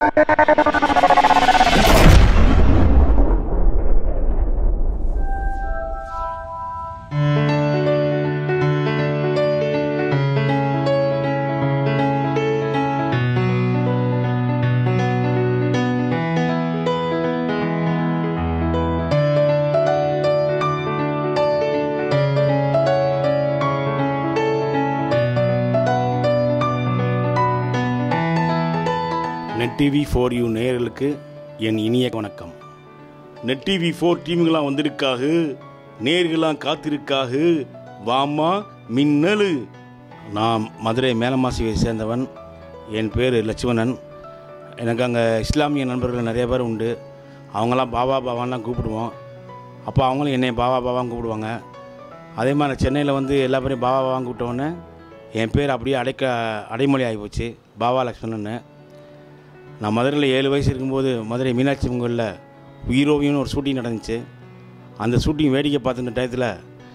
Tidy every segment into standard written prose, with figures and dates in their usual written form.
Net TV 4U நேயர்களுக்கு என் இனிய வணக்கம். நெட் டிவி 4 டீமுகளாம் வந்திருக்காக, நேர்களாம் காத்திருக்காக, வாமா மின்னலு. நான் மதுரை மேலமாசியை சேர்ந்தவன். என் பேர் லட்சுமணன். எனக்கு அங்கே இஸ்லாமிய நண்பர்கள் நிறைய பேர் உண்டு. அவங்களாம் பாபா பாபான்லாம் கூப்பிடுவோம். அப்போ அவங்களும் என்னை பாபா பாபான்னு கூப்பிடுவாங்க. அதே மாதிரி சென்னையில் வந்து எல்லா பேரையும் பாபா பாபான்னு கூப்பிட்டோன்னே என் பேர் அப்படியே அடைமொழி ஆகிப்போச்சு, பாபா லட்சுமணன்னு. நான் மதுரையில் 7 வயசு இருக்கும்போது மதுரை மீனாட்சி பொங்கலில் உயிரோவியம்னு ஒரு ஷூட்டிங் நடந்துச்சு. அந்த ஷூட்டிங் வேடிக்கை பார்த்துட்ட டயத்தில்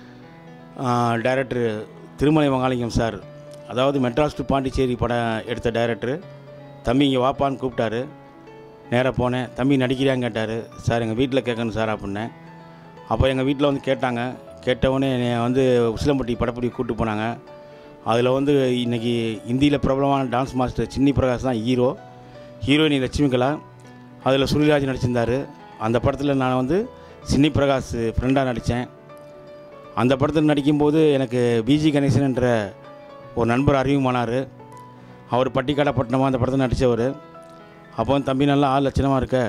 டைரக்டர் திருமலை மகாலிங்கம் சார், அதாவது மெட்ராஸ் டு பாண்டிச்சேரி படம் எடுத்த டைரக்டர், தம்பி இங்கே வாப்பான்னு கூப்பிட்டாரு. நேராக போனேன். தம்பி நடிக்கிறான்னு கேட்டார். சார் எங்கள் வீட்டில் கேட்கணும் சார் அப்படின்னேன். அப்போ எங்கள் வீட்டில் வந்து கேட்டாங்க. கேட்டவுடனே என்னை வந்து உசிலம்பட்டி படப்பிடி கூப்பிட்டு போனாங்க. அதில் வந்து இன்றைக்கி இந்தியில் பிரபலமான டான்ஸ் மாஸ்டர் சின்னி பிரகாஷ் தான் ஹீரோ. ஹீரோயினி லட்சுமிகலா. அதில் சுருளிராஜ் நடிச்சிருந்தார். அந்த படத்தில் நான் வந்து சின்னி பிரகாஷ் ஃப்ரெண்டாக நடித்தேன். அந்த படத்தில் நடிக்கும்போது எனக்கு பிஜி கணேசன் என்ற ஒரு நண்பர் அறிமுகமானார். அவர் பட்டிக்காடப்பட்டினமாக அந்த படத்தில் நடித்தவர். அப்போ வந்து தம்பி நல்லா ஆள் லட்சணமாக இருக்க,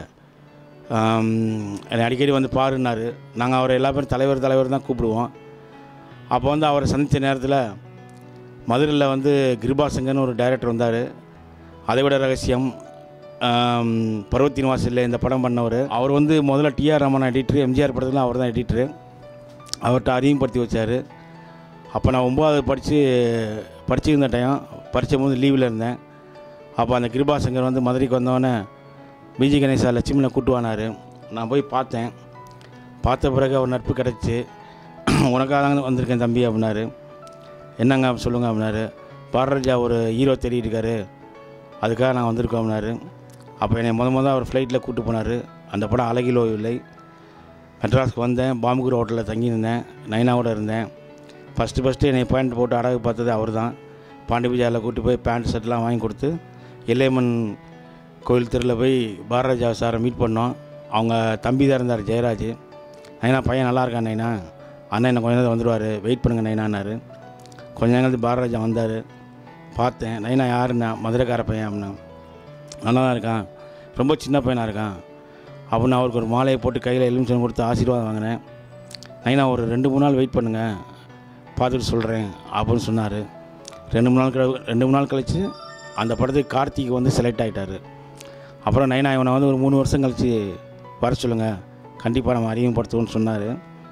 என்னை அடிக்கடி வந்து பாருன்னாரு. நாங்கள் அவரை எல்லா பேரும் தலைவர் தான் கூப்பிடுவோம். அப்போ வந்து அவரை சந்தித்த நேரத்தில் மதுரையில் வந்து கிருபாசங்கர்னு ஒரு டைரக்டர் வந்தார். அதை விட ரகசியம், பர்வத்தின் வாசலில் இந்த படம் பண்ணவர். அவர் வந்து முதல்ல டிஆர் ரமணா எடிட்டர், எம்ஜிஆர் படத்தில் அவர் தான் எடிட்டரு. அவர்கிட்ட அறிமுகப்படுத்தி வச்சார். அப்போ நான் 9வது படிச்சுருந்த டைம், படித்த போது லீவில் இருந்தேன். அப்போ அந்த கிருபாசங்கர் வந்து மதுரைக்கு வந்தவொடனே பிஜி கணேசா லட்சுமியில் கூட்டுவானார். நான் போய் பார்த்தேன். பார்த்த பிறகு அவர் நட்பு கிடச்சி, உனக்காக தான் வந்திருக்கேன் தம்பி அப்படின்னாரு. என்னங்க சொல்லுங்கள் அப்படின்னாரு. பாரராஜா ஒரு ஹீரோ தேடிட்டு, அதுக்காக நான் வந்திருக்கோம் அப்படின்னாரு. அப்போ என்னை முதல் அவர் ஃப்ளைட்டில் கூப்பிட்டு போனார். அந்த படம் அழகிலோ இல்லை. மெட்ராஸ்க்கு வந்தேன். பாம்புக்கூர் ஹோட்டலில் தங்கியிருந்தேன். நைனாவோட இருந்தேன். ஃபஸ்ட்டு என்னை பேண்ட் போட்டு அடகு பார்த்தது அவர் தான். பாண்டி பஜாரில் கூப்பிட்டு போய் பேண்ட் ஷர்ட்லாம் வாங்கி கொடுத்து எல்லையம்மன் கோயில் தெருவில் போய் பாரராஜா சாரை மீட் பண்ணோம். அவங்க தம்பி தான் இருந்தார், ஜெயராஜ். நைனா பையன் நல்லா இருக்கான் நைனா, அண்ணன் என்ன கொஞ்ச நேரம் வந்துடுவார், வெயிட் பண்ணுங்கள் நைனான்னாரு. கொஞ்ச நேரத்துக்கு பாரராஜா வந்தார். பார்த்தேன். நைனா யாருண்ணா? மதுரைக்கார பையன் அப்படின்னா. நல்லா தான் இருக்கான், ரொம்ப சின்ன பையனாக இருக்கான் அப்படின்னு அவருக்கு ஒரு மாலையை போட்டு கையில் எலுமிச்சம் கொடுத்து ஆசீர்வாதம் வாங்கினேன். நைனா ஒரு 2-3 நாள் வெயிட் பண்ணுங்கள், பார்த்துட்டு சொல்கிறேன் அப்படின்னு சொன்னார். 2-3 நாள் கழித்து அந்த படத்துக்கு கார்த்திக் வந்து செலக்ட் ஆகிட்டார். அப்புறம் நைனா இவனை வந்து ஒரு 3 வருஷம் கழித்து வர சொல்லுங்கள், கண்டிப்பாக நம்ம அறிமுகப்படுத்துவோன்னு சொன்னார்.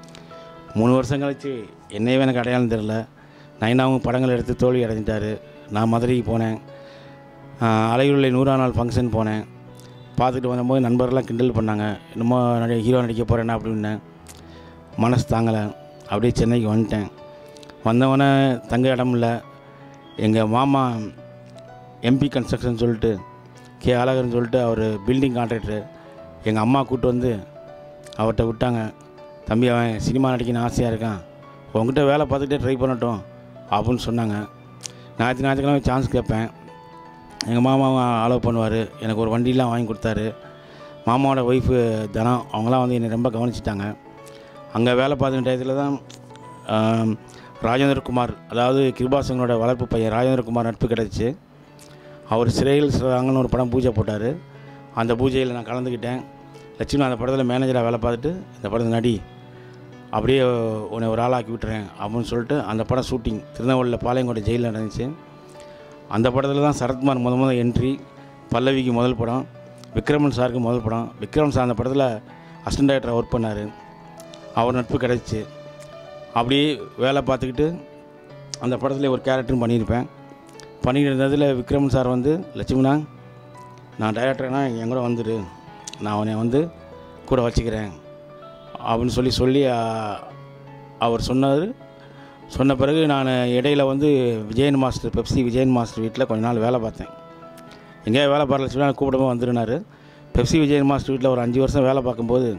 3 வருஷம் கழித்து என்னையவே எனக்கு அடையாளம் தெரில. நைனாவும் படங்கள் எடுத்து தோல்வி அடைஞ்சிட்டார். நான் மதுரைக்கு போனேன். அலையுள்ள 100ஆம் நாள் ஃபங்க்ஷன் போனேன். பார்த்துட்டு வந்தபோது நண்பர்கள்லாம் கிண்டல் பண்ணாங்க, என்னமோ ஹீரோ நடிக்க போகிறேன்னா அப்படின்னேன். மனசு தாங்கலை. அப்படியே சென்னைக்கு வந்துட்டேன். வந்தவொடனே தங்க இடம் இல்லை. எங்கள் மாமா எம்பி கன்ஸ்ட்ரக்ஷன் சொல்லிட்டு, கே அழகர்னு சொல்லிட்டு அவர் பில்டிங் கான்ட்ராக்டரு, எங்கள் அம்மா கூப்பிட்டு வந்து அவர்கிட்ட விட்டாங்க. தம்பி அவன் சினிமா நடிக்கணும்னு ஆசையாக இருக்கான், உங்ககிட்ட வேலை பார்த்துக்கிட்டே ட்ரை பண்ணட்டும் அப்படின்னு சொன்னாங்க. ஞாயிற்றுக்கிழமை சான்ஸ் கேட்பேன். எங்கள் மாமாவை அலோவ் பண்ணுவார். எனக்கு ஒரு வண்டிலாம் வாங்கி கொடுத்தாரு. மாமாவோட ஒய்ஃபு தனம், அவங்களாம் வந்து என்னை ரொம்ப கவனிச்சிட்டாங்க. அங்கே வேலை பார்த்துக்கிற டயத்தில் தான் ராஜேந்திரகுமார், அதாவது கிருபாசங்கரோட வளர்ப்பு பையன் ராஜேந்திரகுமார் நட்பு கிடச்சி. அவர் சிறையில் சிறாங்கன்னு ஒரு படம் பூஜை போட்டார். அந்த பூஜையில் நான் கலந்துக்கிட்டேன். லட்சுமி அந்த படத்தில் மேனேஜராக வேலை பார்த்துட்டு, இந்த படத்தை நடி, அப்படியே உன்னை ஒரு ஆளாக்கி விட்டுறேன் அப்படின்னு சொல்லிட்டு அந்த படம் ஷூட்டிங் திருநெல்வேலியில் பாளையங்கோட்டை ஜெயிலில் நடந்துச்சு. அந்த படத்தில் தான் சரத்குமார் முதல் என்ட்ரி. பல்லவிக்கு முதல் படம், விக்ரமன் சாருக்கு முதல் படம். விக்ரம் சார் அந்த படத்தில் அசிஸ்டன்ட் டைரக்டராக ஒர்க் பண்ணார். அவர் நட்பு கிடச்சி. அப்படியே வேலை பார்த்துக்கிட்டு அந்த படத்தில் ஒரு கேரக்டரும் பண்ணியிருப்பேன். பண்ணிக்கிட்டு இருந்ததில் விக்ரமன் சார் வந்து, லட்சுமணா நான் டைரக்டர்னா என் கூட வந்துடு, நான் அவனை வந்து கூட வச்சுக்கிறேன் அப்படின்னு சொல்லி அவர் சொன்ன பிறகு நான் இடையில் வந்து Vijayan master, Pepsi Vijayan master வீட்டில் கொஞ்ச நாள் வேலை பார்த்தேன். எங்கேயாவது வேலை பார்க்கல சொல்லி கூப்பிடாமல் வந்துருனார். பெப்சி விஜயன் மாஸ்டர் வீட்டில் ஒரு 5 வருஷம் வேலை பார்க்கும்போது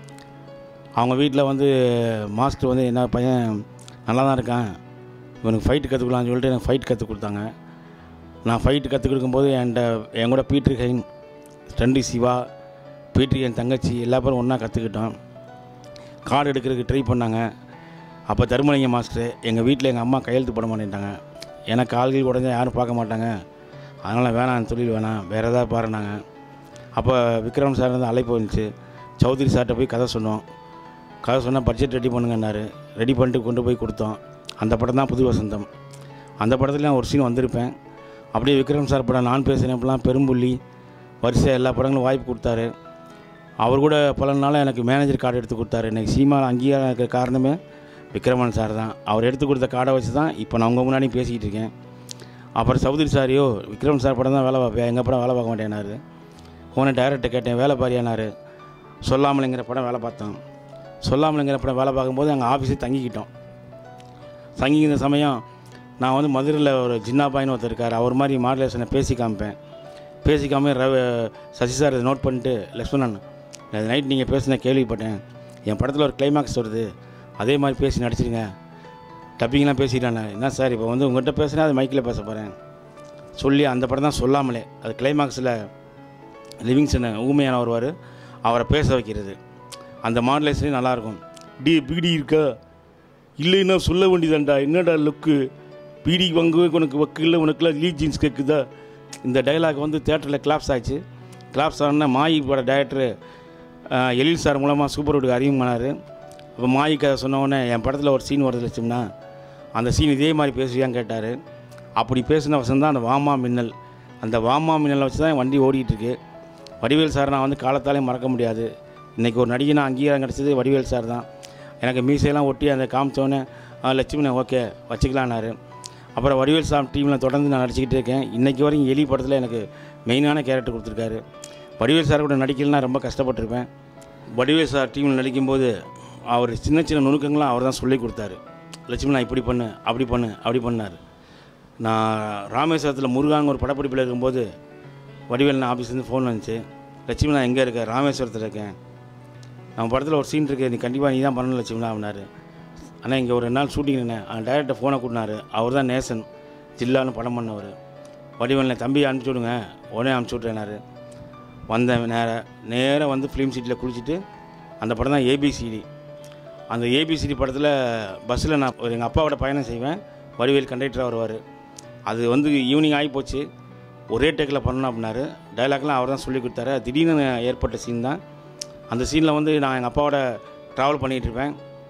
அவங்க வீட்டில் வந்து மாஸ்டர் வந்து என்ன பையன் நல்லா தான் இருக்கான், இவனுக்கு ஃபைட்டு கற்றுக்கலான்னு சொல்லிட்டு எனக்கு ஃபைட் கற்றுக் கொடுத்தாங்க. நான் ஃபைட்டு கற்றுக் கொடுக்கும்போது என் கூட பீட்ரு ஹைன், ஸ்டண்டி சிவா, பீட்ரு என் தங்கச்சி எல்லா பேரும் ஒன்றா கற்றுக்கிட்டோம். கார்டு எடுக்கிறதுக்கு ட்ரை பண்ணாங்க. அப்போ தர்மலிங்க மாஸ்டர் எங்கள் வீட்டில் எங்கள் அம்மா கையெழுத்து போட மாட்டேன்ட்டாங்க. எனக்கு கால்கள் உடஞ்சா யாரும் பார்க்க மாட்டாங்க, அதனால் வேணாம் தொழில் வேணாம், வேறு எதாவது பாருனாங்க. அப்போ விக்ரம் சார் வந்து அழைப்பு வந்துச்சு. சௌத்ரி சார்கிட்ட போய் கதை சொன்னோம். கதை சொன்னால் பட்ஜெட் ரெடி பண்ணுங்கன்னாரு. ரெடி பண்ணிட்டு கொண்டு போய் கொடுத்தோம். அந்த படம் தான் புது வசந்தம். அந்த படத்தில் நான் ஒரு சீன் வந்திருப்பேன். அப்படியே விக்ரம் சார் படம் நான் பேசுகிறேன்லாம் பெரும்புள்ளி வரிசை எல்லா படங்களும் வாய்ப்பு கொடுத்தாரு. அவர் கூட பல நாள் எனக்கு மேனேஜர் கார்டு எடுத்து கொடுத்தாரு. எனக்கு சினிமாவில் அங்கீகாரம் இருக்கிற காரணமே விக்ரமன் சார் தான். அவர் எடுத்து கொடுத்த கார்டை வச்சு தான் இப்போ நான் உங்கள் முன்னாடி பேசிக்கிட்டு இருக்கேன். அப்புறம் சௌத்ரி சாரியோ விக்ரம் சார் படம் தான் வேலை பார்ப்பேன், எங்கள் படம் வேலை பார்க்க மாட்டேனாரு. போன டைரக்டர் கேட்டேன் வேலை பாரியானார். சொல்லாமலைங்கிற படம் வேலை பார்த்தோம். சொல்லாமலைங்கிற படம் வேலை பார்க்கும்போது எங்கள் ஆஃபீஸே தங்கிக்கிட்டோம். தங்கிக்கிற சமயம் நான் வந்து மதுரையில் ஒரு ஜின்னாபாயின்னு ஒருத்தர் இருக்கார். அவர் மாதிரி மாடுலேஷனை பேசி காமிப்பேன். பேசி சசி சார் இதை நோட் பண்ணிட்டு லக்ஷ்மணன் அது நைட் நீங்கள் பேசின கேள்விப்பட்டேன், என் படத்தில் ஒரு கிளைமாக்ஸ் வருது, அதே மாதிரி பேசி நடிச்சிருங்க, டப்பிங்லாம் பேசிட்டானே. என்ன சார் இப்போ வந்து உங்கள்கிட்ட பேசுகிறேன், அது மைக்கில் பேச போகிறேன் சொல்லி அந்த படம் தான் சொல்லாமலே. அது கிளைமாக்ஸில் லிவிங்ஸ்டன் ஊமையான வருவார், அவரை பேச வைக்கிறது. அந்த மாடுலேஷனே நல்லாயிருக்கும். பீடி இருக்கா இல்லைன்னா சொல்ல வேண்டியதாண்டா, என்னடா லுக்கு, பீடி வாங்குவே உனக்கு வக்கு இல்லை, உனக்குலாம் லீ ஜீன்ஸ் கேட்குதா. இந்த டைலாக் வந்து தேட்டரில் கிளாப்ஸ் ஆச்சு. கிளாப்ஸ் ஆனால் மாயி பட டைரக்டர் எழில் சார் மூலமாக சூப்பர் வுட்டுக்கு அறிமுகமானார். இப்போ மாயி கதை சொன்னோடனே என் படத்தில் ஒரு சீன் வருது லட்சும்னா, அந்த சீன் இதே மாதிரி பேசுவியான்னு கேட்டார். அப்படி பேசின வசம் தான் அந்த வாமா மின்னல். அந்த வாமா மின்னலை வச்சு தான் வண்டி ஓடிட்டுருக்கு. வடிவேல் சார் நான் வந்து காலத்தாலே மறக்க முடியாது. இன்றைக்கி ஒரு நடிகை நான் அங்கீகாரம் கிடச்சது வடிவேல் சார் தான். எனக்கு மீசையெல்லாம் ஒட்டி அந்த காமிச்சோன்னே லட்சுமி ஓகே வச்சுக்கலான்னாரு. அப்புறம் வடிவேல் சார் டீமில் தொடர்ந்து நான் நடிச்சிக்கிட்டே இருக்கேன். இன்றைக்கி வரைக்கும் எலி படத்தில் எனக்கு மெயினான கேரக்டர் கொடுத்துருக்காரு. வடிவேல் சார் கூட நடிக்கலாம் ரொம்ப கஷ்டப்பட்டிருப்பேன். வடிவேல் சார் டீமில் நடிக்கும்போது அவர் சின்ன சின்ன நுணுக்கங்களாம் அவர் தான் சொல்லி கொடுத்தாரு. லட்சுமி நான் இப்படி பண்ணு அப்படி பண்ணார். நான் ராமேஸ்வரத்தில் முருகான்னு ஒரு படப்பிடிப்பில் இருக்கும்போது வடிவேல் நான் ஆஃபீஸ்லேருந்து ஃபோன் வந்துச்சு, லட்சுமி நான் எங்கே இருக்கேன், ராமேஸ்வரத்தில் இருக்கேன், நம்ம படத்தில் ஒரு சீன் இருக்குது, நீ கண்டிப்பாக நீ தான் பண்ணணும் லட்சுமி அப்படின்னாரு. ஆனால் இங்கே ஒரு 2 நாள் ஷூட்டிங்னே அந்த டைரக்டர் ஃபோனை கூட்டினார். அவர் தான் நேசன் ஜில்லான்னு படம் பண்ணவர். வடிவேல் தம்பி அனுப்பிச்சி விடுங்க, உடனே அனுப்பிச்சி விட்றேனாரு. வந்தேன் நேராக வந்து ஃபிலிம் சிட்டியில் குளிச்சுட்டு அந்த படம் தான் ஏபிசிடி. அந்த ஏபிசிடி படத்தில் பஸ்ஸில் நான் எங்கள் அப்பாவோட பயணம் செய்வேன், வடிவேல் கண்டக்டராக வருவார். அது வந்து ஈவினிங் ஆகி போச்சு, ஒரே டேக்கில் பண்ணணும் அப்படின்னாரு. டைலாக்லாம் அவர் தான் சொல்லி கொடுத்தாரு. திடீர்னு ஏற்பட்ட சீன் தான். அந்த சீனில் வந்து நான் எங்கள் அப்பாவோட ட்ராவல் பண்ணிகிட்டு இருப்பேன்.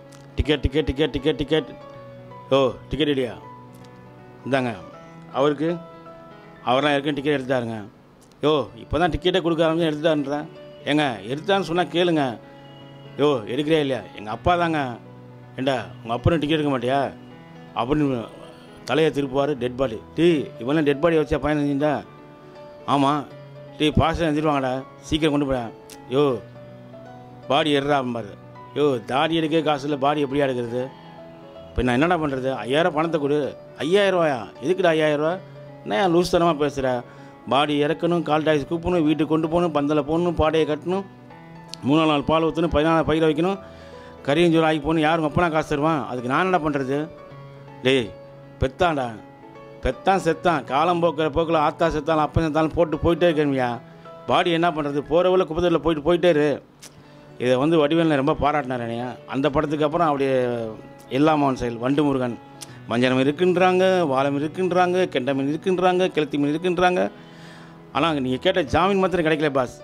டிக்கெட் ஓ டிக்கெட் இல்லையா இந்தாங்க அவருக்கு, அவரெலாம் ஏற்கனவே டிக்கெட் எடுத்துட்டாருங்க. யோ இப்போ தான் டிக்கெட்டை கொடுக்க ஆரம்பிச்சு எடுத்துட்டாருன்றேன். ஏங்க எடுத்தான்னு சொன்னால் கேளுங்க. யோ எடுக்கிறே இல்லையா, எங்கள் அப்பா தாங்க. ஏண்டா உங்கள் அப்புறம் டிக்கெட் எடுக்க மாட்டியா அப்படின்னு தலையை திருப்புவார். டெட் பாடி இவெல்லாம் டெட் பாடியை வச்சா பயணம் செஞ்சா. ஆமாம் பாசம் எழுதிடுவாங்கடா, சீக்கிரம் கொண்டு போய். யோ பாடி எடுறா அப்படிம்பாரு. யோ தாடி எடுக்க காசு இல்லை, பாடி எப்படியா எடுக்கிறது, இப்போ நான் என்னடா பண்ணுறது, 5000 பணத்தை கொடு. 5000 ரூபாயா, எதுக்குடா 5000 ரூபா, என்ன லூஸ் தனமாக பேசுகிற, பாடி இறக்கணும், கால் டாக்ஸி கூப்பிடணும், வீட்டுக்கு கொண்டு போகணும், பந்தலில் போடணும், பாடையை கட்டணும், 3 நாள் பால் ஊற்றணும், 14 பயிரை வைக்கணும், கறியஞ்சோறு ஆகி போகணும், யாரும் அப்பனா காசு தருவான், அதுக்கு நான் என்ன பண்ணுறது. டேய் பெத்தான்டா, பெத்தான் செத்தான், காலம் போக்கில் ஆத்தா செத்தாலும் அப்பா செத்தாலும் போயிட்டே இருக்கேன்யா. பாடி என்ன பண்ணுறது, போகிறவள குப்பத்தில் போயிட்டே இரு. இதை வந்து வடிவேல் ரொம்ப பாராட்டினார் என்னையா. அந்த படத்துக்கு அப்புறம் அப்படியே எல்லா மோகன் செயல், வண்டு முருகன், மஞ்சள் மீன் இருக்குன்றாங்க, வாழை மீன் இருக்குன்றாங்க, கெண்டை மீன் இருக்குன்றாங்க, கிழத்தி மீன் இருக்குன்றாங்க. ஆனால் நீங்கள் கேட்ட ஜாமீன் மாத்திரம் கிடைக்கல பாஸ்.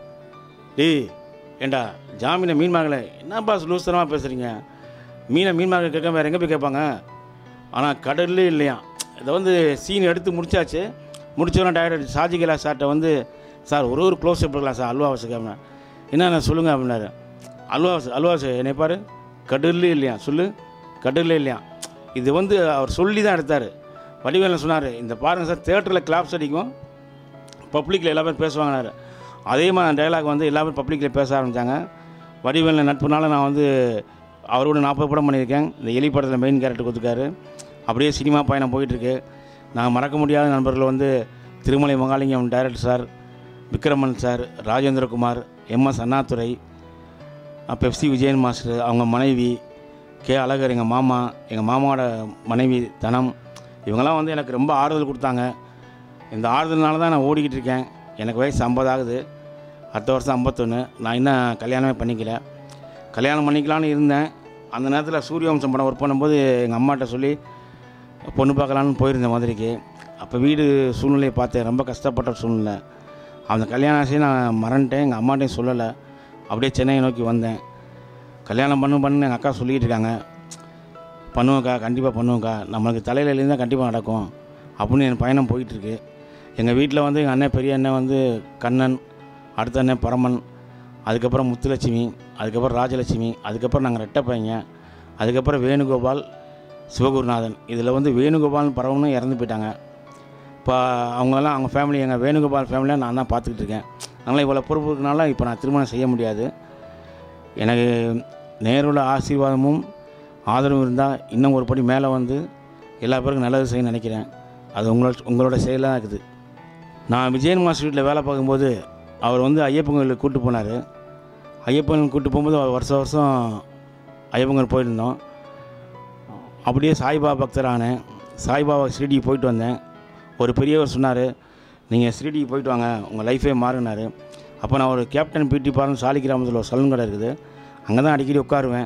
ஏண்டா ஜாமீனை மீன் மார்க்கல, என்ன பாஸ் லூசனமாக பேசுகிறீங்க, மீன் மார்க்க கேட்க வேறு எங்கே போய் கேட்பாங்க. ஆனால் கடல்லே இல்லையா. இதை வந்து சீன் எடுத்து முடிச்சாச்சு. முடிச்சோன்னா டைரக்டர் ஷாஜிகலா சார்கிட்ட வந்து சார் ஒரு க்ளோஸ் அப் இருக்கலாம் சார், அல்வா வச்சுக்காம என்ன சொல்லுங்கள் அப்படின்னாரு. அல்வா என்னை பாரு, கடல்லே இல்லையா, சொல்லு கடல்லே இல்லையா. இது வந்து அவர் சொல்லி தான் எடுத்தார். வடிவேல் சொன்னார், இந்த பாருங்கள் சார் தேட்டரில் கிளாப்ஸ் அடிக்கும், பப்ளிக்கில் எல்லா பேரும் பேசுவாங்கனாரு. அதே மாதிரி டைலாக் வந்து எல்லா பேரும் பப்ளிக்கில் பேச ஆரம்பித்தாங்க. வடிவேல் நட்புனால நான் வந்து அவரோட 40 படம் பண்ணியிருக்கேன். இந்த எலி படத்தில் மெயின் கேரக்டர் கொடுத்துருக்காரு. அப்படியே சினிமா பயணம் போயிட்டுருக்கு. நான் மறக்க முடியாத நண்பர்கள் வந்து Thirumalai Mahalingam director sir, Vikraman sir, Rajendrakumar, MS Annadurai, Pepsi Vijayan master, அவங்க மனைவி கே அழகர், எங்கள் மாமாவோட மனைவி தனம், இவங்கெல்லாம் வந்து எனக்கு ரொம்ப ஆறுதல் கொடுத்தாங்க. இந்த ஆறுதல்னால தான் நான் ஓடிக்கிட்டு இருக்கேன். எனக்கு வயசு 50 ஆகுது. அடுத்த வருஷம் 51. நான் இன்னும் கல்யாணமே பண்ணிக்கல. கல்யாணம் பண்ணிக்கலான்னு இருந்தேன். அந்த நேரத்தில் சூரியவம்சம் படம் ஒர்க் பண்ணும்போது எங்கள் அம்மாட்ட சொல்லி பொண்ணு பார்க்கலான்னு போயிருந்தேன் மதுரைக்கு. அப்போ வீடு சூழ்நிலையை பார்த்தேன், ரொம்ப கஷ்டப்பட்ட சூழ்நிலை. அந்த கல்யாண ஆசையை நான் மறந்துட்டேன், எங்கள் அம்மாட்டையும் சொல்லலை. அப்படியே சென்னையை நோக்கி வந்தேன். கல்யாணம் பண்ணுன்னு எங்கள் அக்கா சொல்லிக்கிட்டு இருக்காங்க. பண்ணுவோக்கா, கண்டிப்பாக பண்ணுவோக்கா, நம்மளுக்கு தலையில் இருந்தால் கண்டிப்பாக நடக்கும் அப்படின்னு என் பயணம் போயிட்டுருக்கு. எங்கள் வீட்டில் வந்து எங்கள் அண்ணன், பெரிய அண்ணன் வந்து கண்ணன், அடுத்த அண்ணன் பரமன், அதுக்கப்புறம் முத்துலட்சுமி, அதுக்கப்புறம் ராஜலட்சுமி, அதுக்கப்புறம் நாங்கள் ரெட்டை பையங்க, அதுக்கப்புறம் வேணுகோபால், சிவகுருநாதன். இதில் வந்து வேணுகோபால் பரவனும் இறந்து போயிட்டாங்க. இப்போ அவங்கெல்லாம் அவங்க ஃபேமிலி, எங்கள் வேணுகோபால் ஃபேமிலியாக நான் தான் பார்த்துக்கிட்டு இருக்கேன். அதனால் இவ்வளோ பொறுப்பு இருக்கனால இப்போ நான் திருமணம் செய்ய முடியாது. எனக்கு நேரோட ஆசீர்வாதமும் ஆதரவும் இருந்தால் இன்னும் ஒரு படி மேலே வந்து எல்லா பேருக்கும் நல்லது செய்யணும்னு நினைக்கிறேன். அது உங்களோட செயலாக இருக்குது. நான் விஜயன் மாஸ்டர் வீட்டில் வேலை பார்க்கும்போது அவர் வந்து ஐயப்பன் கோயிலுக்கு கூப்பிட்டு போனார். ஐயப்பன் கூப்பிட்டு போகும்போது வருஷம் ஐயப்பன் கோயில் போயிருந்தோம். அப்படியே சாய்பாபா பக்தரானேன். சாய்பாபா ஷிரடிக்கு போயிட்டு வந்தேன். ஒரு பெரியவர் சொன்னார், நீங்கள் ஷிரடிக்கு போயிட்டு வாங்க, உங்கள் லைஃபே மாறினார். அப்போ நான் ஒரு கேப்டன் பிடி பார்னு சாலி கிராமத்தில் ஒரு சலூன் கடை இருக்குது, அங்கே தான் அடிக்கடி உட்காருவேன்.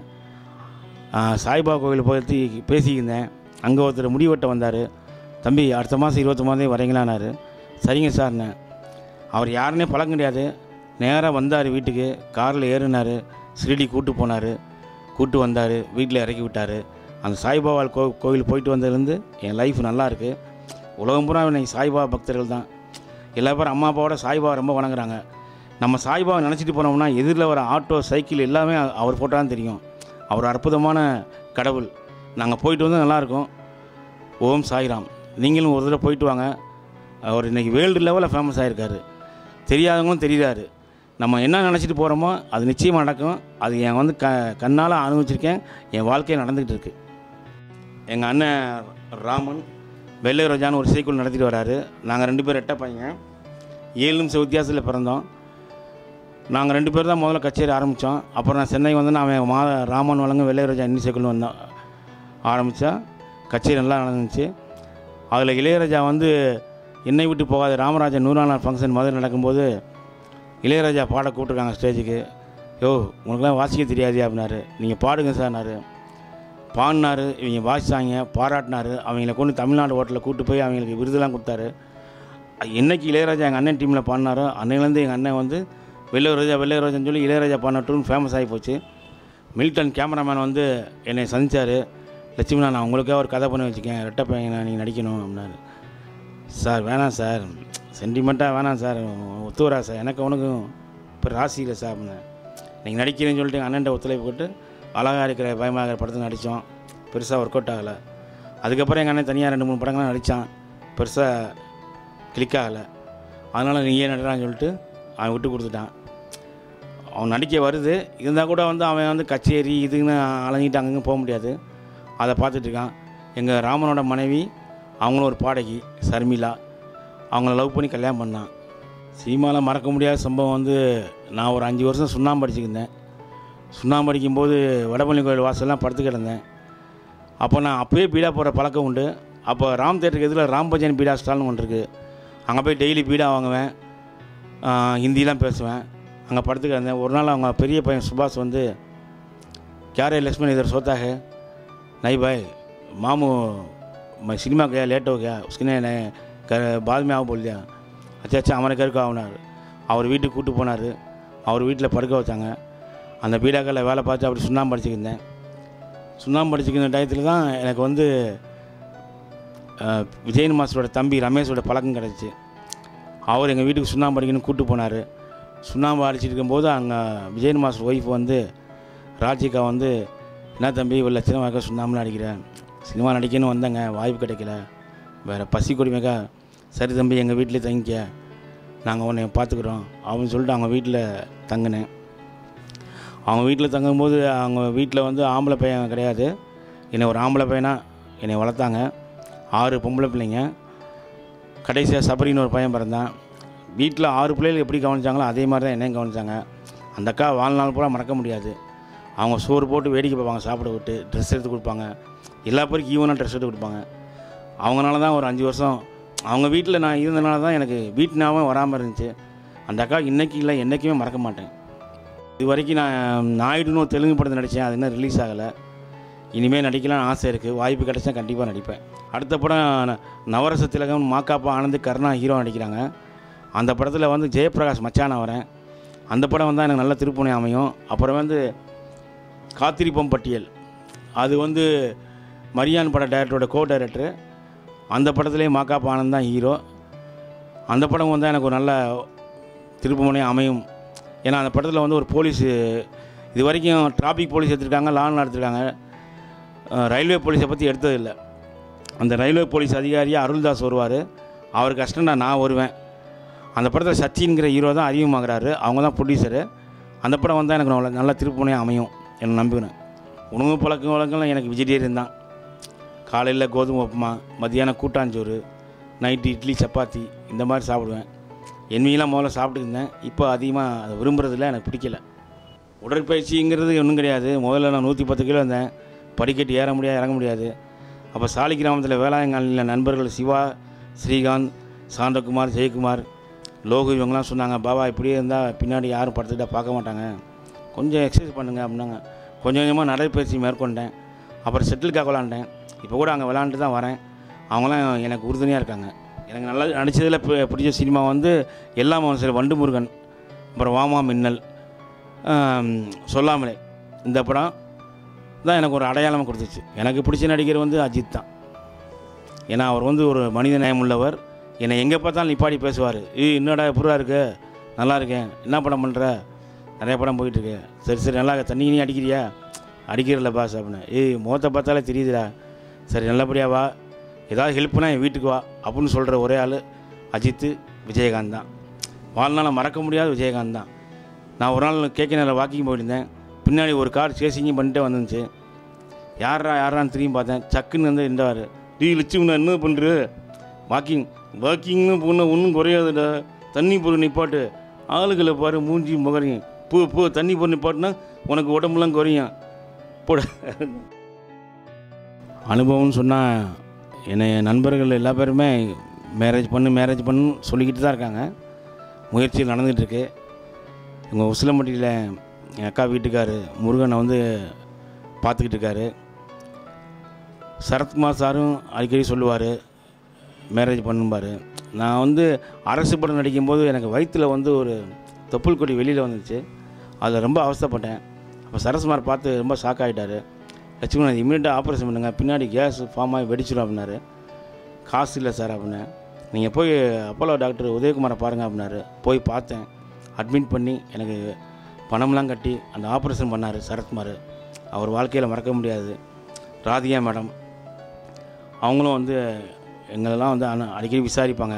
சாய்பாபா கோயிலில் போய் பேசிக்கிருந்தேன். அங்கே ஒருத்தர் முடிவெட்ட வந்தார். தம்பி, அடுத்த மாதம் 29 வரீங்களான்னாரு. சரிங்க சார்ண்ணே. அவர் யாருன்னே பழக்கம் கிடையாது. நேராக வந்தார் வீட்டுக்கு, காரில் ஏறினார், ஷிரடி கூப்பிட்டு வந்தார், வீட்டில் இறக்கி விட்டார். அந்த சாய்பாபா கோவில் போயிட்டு வந்ததுலேருந்து என் லைஃப் நல்லாயிருக்கு. உலகம் பூரா இன்றைக்கி சாய்பாபா பக்தர்கள் தான். எல்லா பேரும் அம்மா அப்பாவோட சாய்பாபா ரொம்ப வணங்குறாங்க. நம்ம சாய்பாபா நினச்சிட்டு போனோம்னா எதிரில் வர ஆட்டோ, சைக்கிள் எல்லாமே அவர் ஃபோட்டோ தான் தெரியும். அவர் அற்புதமான கடவுள். நாங்கள் போயிட்டு வந்து நல்லாயிருக்கோம். ஓம் சாய்ராம். நீங்களும் ஒரு தடவை போயிட்டு வாங்க. அவர் இன்றைக்கி வேர்ல்டு லெவலில் ஃபேமஸ் ஆகிருக்காரு. தெரியாதவங்களும் தெரிகிறாரு. நம்ம என்ன நினச்சிட்டு போகிறோமோ அது நிச்சயமாக நடக்கும். அது என் வந்து கண்ணால் அனுபவிச்சிருக்கேன். என் வாழ்க்கையை நடந்துக்கிட்டு இருக்குது. எங்கள் அண்ணன் ராமன் வெள்ளை ரோஜான்னு ஒரு இசைக்குழு நடத்திட்டு வராரு. நாங்கள் 2 பேர் ரெட்டை பையன், 7 நிமிஷம் வித்தியாசத்தில் பிறந்தோம். நாங்கள் 2 பேர் தான் முதல்ல கச்சேரி ஆரம்பித்தோம். அப்புறம் நான் சென்னை வந்து நான் ராமன் வழங்க வெள்ளை ரோஜா இசைக்குழு வந்தோம் ஆரம்பித்தா கச்சேரி நல்லா நடந்துச்சு. அதில் இளையராஜா வந்து என்னை விட்டு போகாது ராமராஜன் 100ஆம் நாள் ஃபங்க்ஷன் மதுரை நடக்கும்போது இளையராஜா பாட கூப்பிட்ருக்காங்க ஸ்டேஜுக்கு. யோ, உங்களுக்குலாம் வாசிக்க தெரியாது அப்படின்னாரு. நீங்கள் பாடுங்க சார்னாரு. பாடினார். இவங்க வாசித்தாங்க, பாராட்டினார். அவங்கள கொண்டு தமிழ்நாடு ஹோட்டலில் கூப்பிட்டு போய் அவங்களுக்கு விருதுலாம் கொடுத்தாரு. என்றைக்கு இளையராஜா எங்கள் அண்ணன் டீமில் பாடினாரோ அன்னையிலேருந்து எங்கள் அண்ணன் வந்து வெள்ளை ரோஜான்னு சொல்லி இளையராஜா பாடினட்டுன்னு ஃபேமஸ் ஆகி போச்சு. மில்டன் கேமராமேன் வந்து என்னை சந்தித்தார். லட்சுமி, நான் உங்களுக்கே ஒரு கதை பண்ணி வச்சுக்கேன், ரெட்டை பையனை நீங்கள் நடிக்கணும் அப்படின்னாரு. சார் வேணாம் சார், சென்டிமெண்ட்டாக வேணாம் சார், ஒத்து வரா சார், எனக்கு உனக்கும் இப்போ ராசி இல்லை சார் அப்படின்னேன். நீங்கள் நடிக்கிறேன்னு சொல்லிட்டு எங்கள் அண்ணன்ட்ட ஒத்துழைப்பு போட்டு அழகாக இருக்கிற பயமாக இருக்கிற படத்தில் நடித்தோம். பெருசாக ஒர்க் அவுட் ஆகலை. அதுக்கப்புறம் எங்கள் அண்ணன் தனியாக 2-3 படங்கள்லாம் நடித்தான். பெருசாக கிளிக் ஆகலை. அதனால் நீயே நடுறான்னு சொல்லிட்டு அவன் விட்டு கொடுத்துட்டான். அவன் நடிக்க வருது, இருந்தால் கூட வந்து அவன் வந்து கச்சேரி இதுன்னு அலைஞ்சிட்டு அங்கங்கே போக முடியாது. அதை பார்த்துட்ருக்கான். எங்கள் ராமனோட மனைவி, அவங்களும் ஒரு பாடகி சர்மிளா, அவங்கள லவ் பண்ணி கல்யாணம் பண்ணான். சினிமாவில் மறக்க முடியாத சம்பவம் வந்து, நான் ஒரு 5 வருஷம் சுண்ணாம்பு அடிச்சுக்கிருந்தேன். சுண்ணாம்பு அடிக்கும்போது வடபழனி கோயில் வாசல்லாம் படுத்து கிடந்தேன். அப்போ நான் அப்போயே பீடா போகிற பழக்கம் உண்டு. அப்போ ராம் தேட்டருக்கு எதில் ராம்பஜன் பீடா ஸ்டால்னு ஒன்று இருக்குது. அங்கே போய் டெய்லி பீடா வாங்குவேன், ஹிந்திலாம் பேசுவேன். அங்கே படுத்து கிடந்தேன். ஒரு நாள் அவங்க பெரிய பையன் சுபாஷ் வந்து, क्यारे लक्ष्मण इधर सोता है? नहीं भाई, मामू मैं सिनेमा गया, लेट हो गया, उसने बाद में आओ बोल दिया. अच्छा हमारे घर को ஆனார். அவர் வீட்டுக்கு கூப்பிட்டு போனார். அவர் வீட்டில் படுக்க வச்சாங்க. அந்த பீடாக்களில் வேலை பார்த்து அப்படி சுண்ணாம்பு அடிச்சுக்கிருந்தேன். சுண்ணாம்பு அடிச்சுக்கிற டயத்தில் தான் எனக்கு வந்து விஜயன் மாஸ்டரோட தம்பி ரமேஷோட பழக்கம் கிடச்சி. அவர் எங்கள் வீட்டுக்கு சுண்ணாம்பு அடிக்கணும்னு கூப்பிட்டு போனார். சுண்ணாம்பு அடிச்சுட்டு இருக்கும்போது அங்கே விஜயன் மாஸ்டர் ஒய்ஃப் வந்து ராஜிகா வந்து, என்ன தம்பி இவ்வளோ லட்சணமாக சுண்ணாம்புலாம் அடிக்கிறேன், சினிமா நடிக்கணும்னு வந்தேங்க, வாய்ப்பு கிடைக்கல, வேறு பசி கொடுமைக்கா. சரி தம்பி, எங்கள் வீட்டிலே தங்கிக்க, நாங்கள் உன்னை பார்த்துக்குறோம் அப்படின்னு சொல்லிட்டு அவங்க வீட்டில் தங்கினேன். அவங்க வீட்டில் தங்கும்போது அவங்க வீட்டில் வந்து ஆம்பளை பையன் கிடையாது. என்னை ஒரு ஆம்பளை பையனாக என்னை வளர்த்தாங்க. 6 பொம்பளை பிள்ளைங்க. கடைசியாக சபரின்னு ஒரு பையன் பிறந்தான். வீட்டில் 6 பிள்ளைகள் எப்படி கவனிச்சாங்களோ அதே மாதிரி தான் என்னையும் கவனிச்சாங்க. அந்த அக்கா வாழ்நாள் பூரா மறக்க முடியாது. அவங்க சோறு போட்டு வேடிக்கை பார்ப்பாங்க, சாப்பிட விட்டு ட்ரெஸ் எடுத்து கொடுப்பாங்க. எல்லா பேருக்கும் ஈவனாக ட்ரெஸ் எடுத்து கொடுப்பாங்க. அவங்களால தான் ஒரு 5 வருஷம் அவங்க வீட்டில் நான் இருந்தனால தான் எனக்கு வீட்டு ஞாபகம் வராமல் இருந்துச்சு. அந்த அக்கா இன்றைக்கி இல்லை, என்றைக்குமே மறக்க மாட்டேன். இது வரைக்கும் நான் நாயுடுன்னு ஒரு தெலுங்கு படத்தை நடித்தேன். அது இன்னும் ரிலீஸ் ஆகலை. இனிமேல் நடிக்கலாம்னு ஆசை இருக்குது. வாய்ப்பு கிடைச்சா கண்டிப்பாக நடிப்பேன். அடுத்த படம் நவரச திலகம், மாக்காப்பா ஆனந்த், கருணா ஹீரோ நடிக்கிறாங்க. அந்த படத்தில் வந்து ஜெயபிரகாஷ் மச்சான வரேன். அந்த படம் வந்தால் எனக்கு நல்ல திருப்புனை அமையும். அப்புறம் வந்து காத்திருப்போம் பட்டியல், அது வந்து மரியான் பட டைரக்டரோட டைரக்டரு. அந்த படத்துலேயே மாக்காப்பா ஆனந்த் தான் ஹீரோ. அந்த படம் வந்தால் எனக்கு ஒரு நல்ல திருப்புமுனையாக அமையும். ஏன்னா அந்த படத்தில் வந்து ஒரு போலீஸு, இது வரைக்கும் டிராஃபிக் போலீஸ் எடுத்திருக்காங்க, லான் எடுத்திருக்காங்க, ரயில்வே போலீஸை பற்றி எடுத்ததில்லை. அந்த ரயில்வே போலீஸ் அதிகாரியாக அருள்தாஸ் வருவார். அவருக்கு கஷ்டம்னா நான் வருவேன். அந்த படத்தில் சச்சின்கிற ஹீரோ தான் அறிமுகமாகறாரு. அவங்க தான் ப்ரொடியூசரு. அந்த படம் வந்தால் எனக்கு நல்ல திருப்புமுனையாக அமையும் என்ன நம்புகிறேன். உணவு பழக்க வழக்கம்லாம் எனக்கு வெஜிடேரியன் தான். காலையில் கோதுமை உப்புமா, மத்தியானம் கூட்டாஞ்சோறு, நைட்டு இட்லி சப்பாத்தி இந்த மாதிரி சாப்பிடுவேன். என்மையெல்லாம் முதல்ல சாப்பிட்டுட்டு இருந்தேன். இப்போ அதிகமாக அதை விரும்புறதில்ல, எனக்கு பிடிக்கல. உடற்பயிற்சிங்கிறது ஒன்றும் கிடையாது. முதல்ல நான் 110 கிலோ இருந்தேன். படிக்கட்டு ஏற முடியாது, இறங்க முடியாது. அப்போ சாலி கிராமத்தில் வேளாங்கண்ணியில் நண்பர்கள் சிவா, ஸ்ரீகாந்த், சாந்தகுமார், ஜெயக்குமார், லோகு இவங்கெல்லாம் சொன்னாங்க, பாபா இப்படியே இருந்தால் பின்னாடி யாரும் படுத்துக்கிட்டால் பார்க்க மாட்டாங்க, கொஞ்சம் எக்ஸசைஸ் பண்ணுங்க அப்படின்னாங்க. கொஞ்சம் கொஞ்சமாக நடைப்பயிற்சி மேற்கொண்டேன். அப்புறம் செட்டில்காக் விளாண்டேன். இப்போ கூட அங்கே விளாண்டுட்டு தான் வரேன். அவங்களாம் எனக்கு உறுதுணையாக இருக்காங்க. எனக்கு நல்லா நடித்ததில் பிடிச்ச சினிமா வந்து எல்லா மனசில் வண்டு முருகன், அப்புறம் வாமா மின்னல், சொல்லாமலே, இந்த படம் தான் எனக்கு ஒரு அடையாளமாக கொடுத்துச்சு. எனக்கு பிடிச்ச நடிகர் வந்து அஜித் தான். ஏன்னா அவர் வந்து ஒரு மனித நேயம் உள்ளவர். என்னை எங்கே பார்த்தாலும் நிப்பாடி பேசுவார். என்னடா எப்படா இருக்கு, நல்லா இருக்கேன், என்ன படம் பண்ணுற, நிறைய படம் போயிட்டுருக்கு, சரி சரி நல்லா தண்ணி நீ அடிக்கிறியா, அடிக்கிறல பாஸ் அப்படின்னு. முகத்தை பார்த்தாலே தெரியுதுடா, சரி நல்லபடியாக வா, ஏதாவது ஹெல்ப்னா என் வீட்டுக்கு வா அப்படின்னு சொல்கிற ஒரே ஆள் அஜித்து, விஜயகாந்த் தான். வாழ்நாள் மறக்க முடியாத விஜயகாந்த் தான். நான் ஒரு நாள் கேட்க நேரம் வாக்கிங் போயிருந்தேன். பின்னாடி ஒரு கார் சேசிங்கும் பண்ணிட்டே வந்துச்சு. யாரான்னு திரும்பி பார்த்தேன். சக்குன்னு வந்து இருந்தார். லட்சுமணா என்ன பண்ணுற, வாக்கிங்னு போனால் ஒன்றும் குறையாதுடா, தண்ணி பொருள் நிப்பாட்டு, ஆளுகளை பாரு மூஞ்சி முகரையும், போ தண்ணி பொருள் நிப்பாட்டுனா உனக்கு உடம்புலாம் குறையும் போட. அனுபவம்னு சொன்னால் என்னை நண்பர்கள் எல்லா பேருமே மேரேஜ் பண்ணு சொல்லிக்கிட்டு தான் இருக்காங்க. முயற்சிகள் நடந்துகிட்ருக்கு. எங்கள் உசிலம்பட்டியில் என் அக்கா வீட்டுக்கார் முருகனை வந்து பார்த்துக்கிட்டு இருக்காரு. சரத்குமார் சாரும் அடிக்கடி சொல்லுவார் மேரேஜ் பண்ணும்பார். நான் வந்து அரசு படம் நடிக்கும்போது எனக்கு வயிற்றில் வந்து ஒரு தொப்புள் கொடி வெளியில் வந்துச்சு. அதில் ரொம்ப அவஸ்தைப்பட்டேன். அப்போ சரத்குமார் பார்த்து ரொம்ப ஷாக் ஆகிட்டார். லட்சுமணன் அது இமீடியட்டாக ஆப்ரேஷன் பண்ணுங்க, பின்னாடி கேஸ் ஃபார்ம் ஆகி வெடிச்சிடும் அப்படின்னாரு. காசு இல்லை சார் அப்படின்னேன். நீங்கள் போய் அப்போலோ டாக்டர் உதயகுமாரை பாருங்கள் அப்படின்னாரு. போய் பார்த்தேன். அட்மிட் பண்ணி எனக்கு பணம்லாம் கட்டி அந்த ஆப்ரேஷன் பண்ணார் சரத்குமார். அவர் வாழ்க்கையில் மறக்க முடியாது. ராதிகா மேடம் அவங்களும் வந்து எங்களெல்லாம் வந்து அடிக்கடி விசாரிப்பாங்க.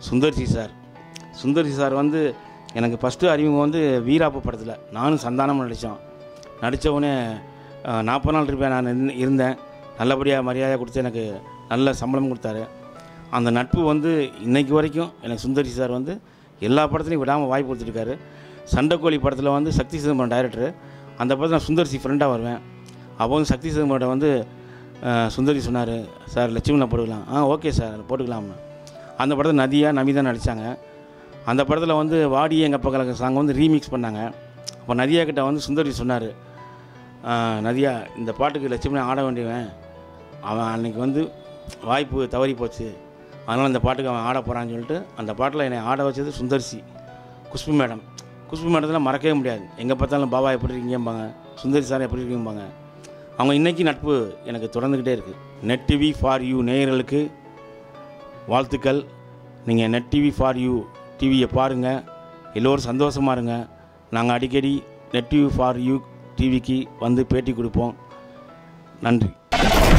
சுந்தர்சி சார் வந்து எனக்கு ஃபஸ்ட்டு அறிமுகம் வந்து வீராப்பு படத்தில் நானும் சந்தானமும் நடித்த உடனே 40 நாள் இருப்பேன் நான் இருந்தேன். நல்லபடியாக மரியாதை கொடுத்து எனக்கு நல்ல சம்பளம் கொடுத்தாரு. அந்த நட்பு வந்து இன்றைக்கு வரைக்கும் எனக்கு சுந்தர்சி சார் வந்து எல்லா படத்துலையும் விடாமல் வாய்ப்பு கொடுத்துருக்காரு. சண்டைக்கோழி படத்தில் வந்து சக்தி சிதம்பரம் டைரக்டரு. அந்த படத்தில் நான் சுந்தர்சி ஃப்ரெண்டாக வருவேன். அப்போ வந்து சக்தி சிதம்பரம் வந்து சுந்தரி சொன்னார், சார் லட்சுமணன் போட்டுக்கலாம். ஓகே சார் போட்டுக்கலாம்னு. அந்த படத்தில் நமிதா நடித்தாங்க. அந்த படத்தில் வந்து வாடியே எங்கள் அப்பா கலக்க சாங் வந்து ரீமிக்ஸ் பண்ணாங்க. அப்போ நதியா கிட்ட வந்து சுந்தரி சொன்னார், நதியா இந்த பாட்டுக்கு லட்சுமணன் ஆட வேண்டியவன், அவன் அன்றைக்கி வந்து வாய்ப்பு தவறி போச்சு, அதனால் அந்த பாட்டுக்கு அவன் ஆட போகிறான்னு சொல்லிட்டு அந்த பாட்டில் என்னை ஆட வச்சது சுந்தர்சி. குஷ்பு மேடத்தில் மறக்கவே முடியாது. எங்கே பார்த்தாலும் பாபா எப்படி இருக்கீங்கம்பாங்க, சுந்தரி சார் எப்படி இருக்கீங்கம்பாங்க. அவங்க இன்றைக்கி நட்பு எனக்கு தொடர்ந்துக்கிட்டே இருக்குது. நெட் டிவி ஃபார் யூ நேயர்களுக்கு வாழ்த்துக்கள். நீங்கள் நெட் டிவி ஃபார் யூ டிவியை பாருங்கள், எல்லோரும் சந்தோஷமாக இருங்க. நாங்கள் அடிக்கடி நெட் டிவி ஃபார் யூ டிவிக்கு வந்து பேட்டி கொடுப்போம். நன்றி.